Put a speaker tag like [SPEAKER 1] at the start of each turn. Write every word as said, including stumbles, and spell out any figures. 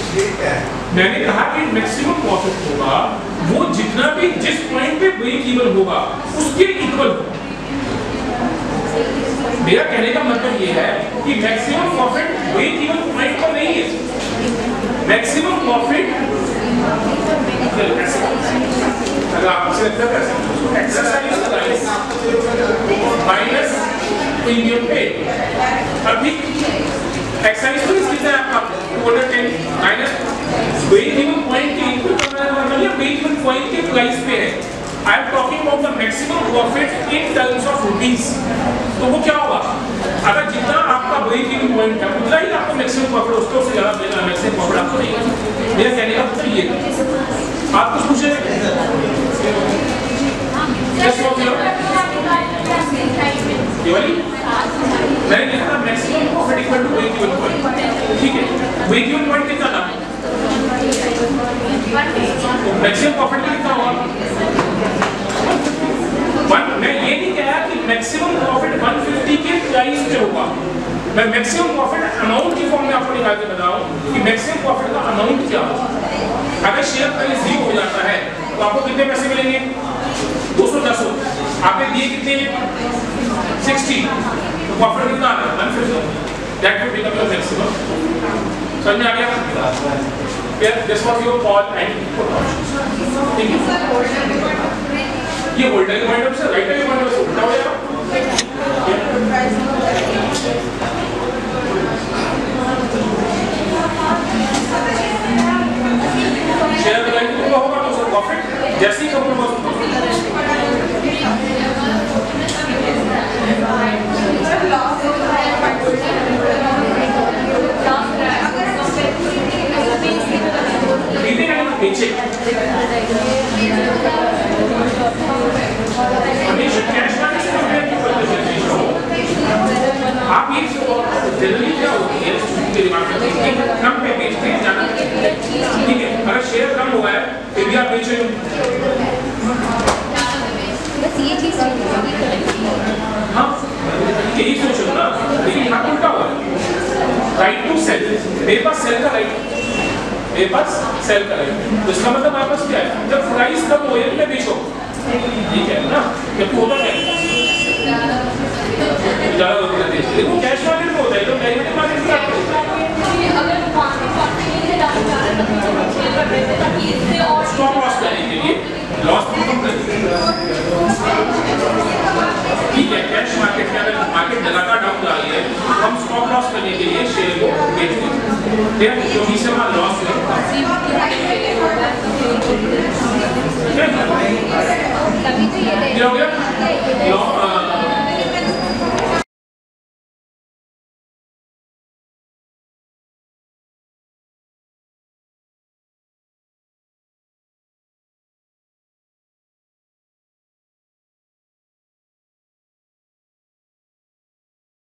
[SPEAKER 1] मैंने कहा कि मैक्सिमम प्रॉफिट होगा वो जितना भी जिस पॉइंट पे ब्रेक इवन होगा उसके इक्वल होगा। मेरा कहने का मतलब ये है कि maximum profit break even point पर नहीं है। मैक्सिमम प्रॉफिट अगर आपसे लगता है एक्सरसाइज माइनस प्रीमियम पे अभी एक्सरसाइज तो इसकी तरह आपका two hundred ten minus break even point के इक्वल करना है, मतलब ये ब्रेक इवन पॉइंट के प्राइस पे है। I am talking about the maximum profit in terms of rupees. तो वो क्या होगा, अगर जितना आपका ब्रेक इवन पॉइंट है उतना ही आपको मैक्सिमम प्रॉफिट उसको से ज्यादा देना, मैक्सिमम प्रॉफिट आपको नहीं। मेरा कहने का मतलब ये आप कुछ पूछे केवली मैंने लिखा था maximum profit equal to break even point. ठीक है, ब्रेक इवन पॉइंट कितना था, मैक्सिमम प्रॉफिट कितना होगा वन। मैं ये नहीं कहा कि मैक्सिमम प्रॉफिट वन फिफ्टी के प्राइस पे होगा, मैं मैक्सिमम प्रॉफिट अमाउंट की फॉर्म में आपको निकाल के बताऊं कि मैक्सिमम प्रॉफिट का अमाउंट क्या होगा। अगर शेयर प्राइस जीरो हो जाता है तो आपको कितने पैसे मिलेंगे, दो सौ दस हो, आपने दिए कितने सिक्सटी, तो प्रॉफिट कितना आ रहा है one fifty, that will become your maximum. समझ में आ गया? फिर this was your call and put options. ठीक है, ये होल्डर के पॉइंट ऑफ से राइटर के पॉइंट ऑफ से उल्टा हो जाएगा। शेयर प्राइस को होगा तो उसका प्रॉफिट जैसे ही कम होगा पीछे हमेशा कैश वाले से कंपेयर क्यों करते हैं। आप ये जनरली क्या होती है के दिमाग में कम पे बेचते हैं ज्यादा, ठीक है, अगर शेयर कम हुआ है फिर भी आप बेच रहे हो। बस ये चीज हाँ यही सोचो ना, लेकिन यहाँ उल्टा हुआ है, राइट टू सेल, मेरे पास सेल का राइट, मेरे पास सेल का राइट, तो इसका मतलब आपके पास क्या है, जब प्राइस कम हो मैं बेचो, ठीक है ना, जब होता है ज्यादा होता है, देखो कैश मार्केट में होता है तो डेरिवेटिव मार्केट में क्या स्टॉप लॉस करने के लिए लॉस कम करने के लिए, ठीक है, कैश मार्केट में अगर मार्केट लगातार डाउन जा रही है हम स्टॉप लॉस करने के लिए शेयर को बेच देते हैं, क्योंकि इससे हमारा लॉस है। क्या हो गया?